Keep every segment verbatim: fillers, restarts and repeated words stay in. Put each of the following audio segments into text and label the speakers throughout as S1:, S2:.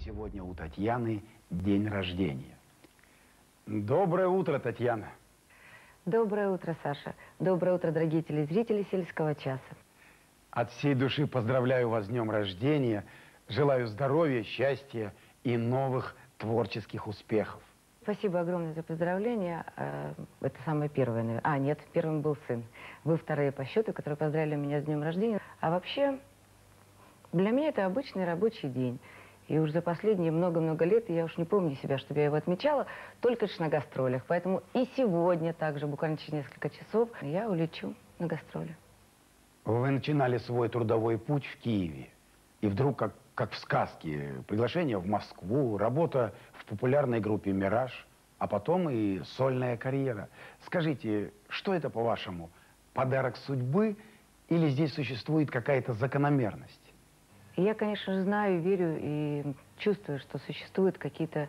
S1: сегодня у Татьяны день рождения. Доброе утро, Татьяна.
S2: Доброе утро, Саша. Доброе утро, дорогие телезрители «Сельского часа».
S1: От всей души поздравляю вас с днем рождения. Желаю здоровья, счастья и новых творческих успехов.
S2: Спасибо огромное за поздравления. Это самое первое, наверное. А, нет, первым был сын. Вы вторые по счету, которые поздравили меня с днем рождения. А вообще, для меня это обычный рабочий день. И уж за последние много-много лет я уж не помню себя, чтобы я его отмечала, только лишь на гастролях. Поэтому и сегодня также, буквально через несколько часов, я улечу на гастроли.
S1: Вы начинали свой трудовой путь в Киеве. И вдруг, как, как в сказке, приглашение в Москву, работа в популярной группе «Мираж», а потом и сольная карьера. Скажите, что это, по-вашему, подарок судьбы или здесь существует какая-то закономерность?
S2: Я, конечно же, знаю, верю и чувствую, что существуют какие-то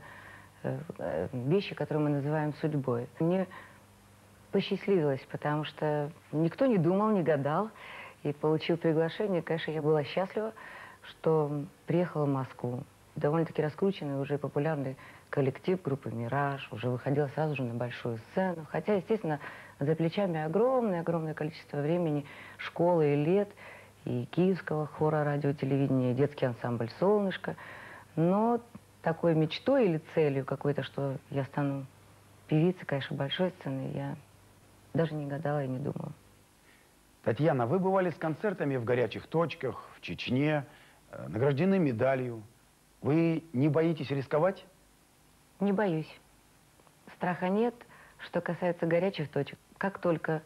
S2: э, вещи, которые мы называем судьбой. Мне посчастливилось, потому что никто не думал, не гадал. И получил приглашение. Конечно, я была счастлива, что приехала в Москву. Довольно-таки раскрученный, уже популярный коллектив группы «Мираж». Уже выходила сразу же на большую сцену. Хотя, естественно, за плечами огромное-огромное количество времени школы и лет. И киевского хора радио, телевидения, и детский ансамбль «Солнышко». Но такой мечтой или целью какой-то, что я стану певицей, конечно, большой сцены, я даже не гадала и не думала.
S1: Татьяна, вы бывали с концертами в горячих точках, в Чечне, э, награждены медалью. Вы не боитесь рисковать?
S2: Не боюсь. Страха нет. Что касается горячих точек, как только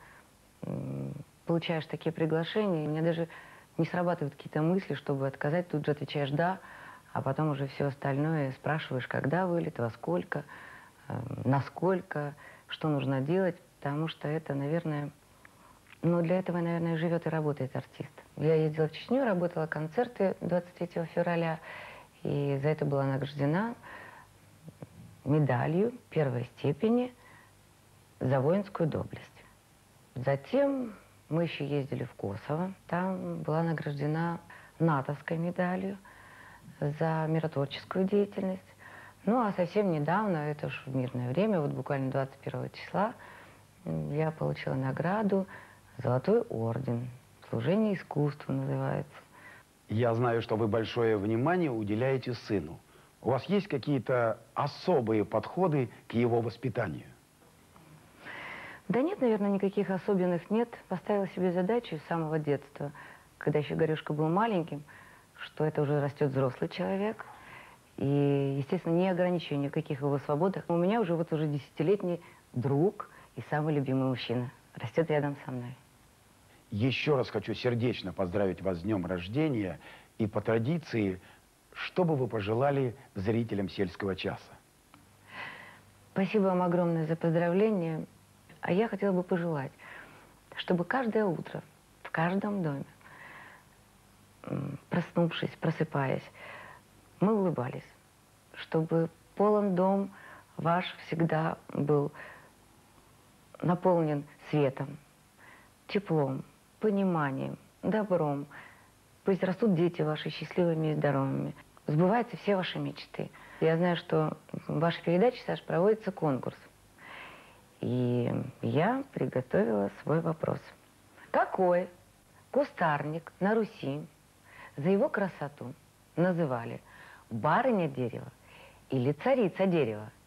S2: получаешь такие приглашения, у меня даже не срабатывают какие-то мысли, чтобы отказать, тут же отвечаешь «да», а потом уже все остальное спрашиваешь, когда вылет, во сколько, э, насколько, что нужно делать, потому что это, наверное, ну, для этого, наверное, живет и работает артист. Я ездила в Чечню, работала концерты двадцать третьего февраля, и за это была награждена медалью первой степени за воинскую доблесть. Затем мы еще ездили в Косово. Там была награждена натовской медалью за миротворческую деятельность. Ну, а совсем недавно, это уж в мирное время, вот буквально двадцать первого числа, я получила награду «Золотой орден». «Служение искусству» называется.
S1: Я знаю, что вы большое внимание уделяете сыну. У вас есть какие-то особые подходы к его воспитанию?
S2: Да нет, наверное, никаких особенных нет. Поставила себе задачу с самого детства, когда еще Горюшка был маленьким, что это уже растет взрослый человек. И, естественно, не ограничиваю ни в каких его свободах. У меня уже вот уже десятилетний друг и самый любимый мужчина. Растет рядом со мной.
S1: Еще раз хочу сердечно поздравить вас с днем рождения. И по традиции, что бы вы пожелали зрителям «Сельского часа»?
S2: Спасибо вам огромное за поздравления. А я хотела бы пожелать, чтобы каждое утро, в каждом доме, проснувшись, просыпаясь, мы улыбались. Чтобы полон дом ваш всегда был наполнен светом, теплом, пониманием, добром. Пусть растут дети ваши счастливыми и здоровыми. Сбываются все ваши мечты. Я знаю, что в вашей передаче, Саш, проводится конкурс. И я приготовила свой вопрос. Какой кустарник на Руси за его красоту называли барыня дерева или царица дерева?